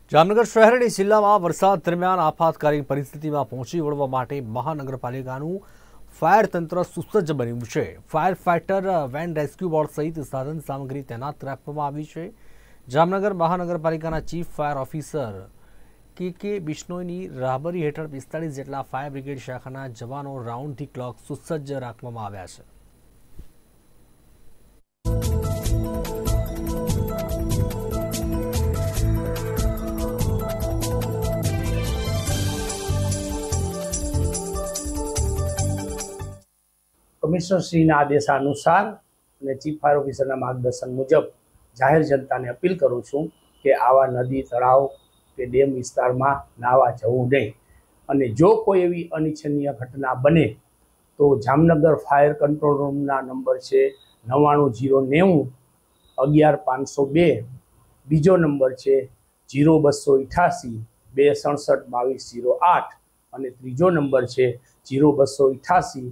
જામનગર શહેર અને જિલ્લામાં વરસાદ દરમિયાન આફતકારી પરિસ્થિતિમાં પહોંચી વળવા માટે મહાનગરપાલિકાનું ફાયર તંત્ર સુસજ્જ બન્યું છે। Fire fighter van rescue boat સહિત સાધન સામગ્રી તૈનાત રાખવામાં આવી છે। જામનગર મહાનગરપાલિકાના ચીફ ફાયર ઓફિસર કે બિશ્નોઈની રાહબરી હેઠળ 45 જેટલા ફાયર બ્રિગેડ શાખાના જવાનો રાઉન્ડ ધી ક્લોક સુસજ્જ રાખવામાં આવ્યા છે। कमिश्नर श्रीना आदेशानुसार અને ચીફ ફાયર ઓફિસરના માર્ગદર્શન મુજબ જાહેર જનતાને અપીલ કરું છું કે આવા નદી તળાવ કે ડેમ વિસ્તારમાં નાહવા જવું નહીં અને જો કોઈ એવી અનિચ્છનીય ઘટના બને તો જામનગર ફાયર કંટ્રોલ રૂમના નંબર છે 99090 11502, બીજો નંબર છે 0288 267 2208 અને ત્રીજો નંબર છે 0288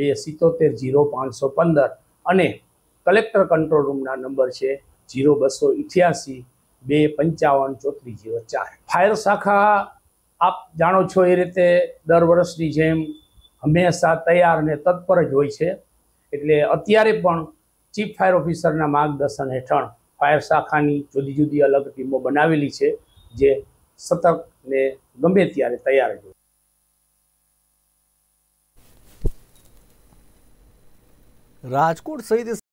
277 0515 અને કલેક્ટર કંટ્રોલ રૂમના નંબર છે 0288 255 3404। ફાયર શાખા આપ જાણો છો એ રીતે દર વર્ષની જેમ હંમેશા તૈયાર અને તત્પર જ હોય છે, એટલે અત્યારે પણ ચીફ ફાયર ઓફિસરના માર્ગદર્શન હેઠળ ફાયર શાખાની જુદી જુદી અલગ ટીમો બનાવેલી છે જે સતર્ક ને ગમે ત્યારે તૈયાર જ હોય। રાજકોટ સહિત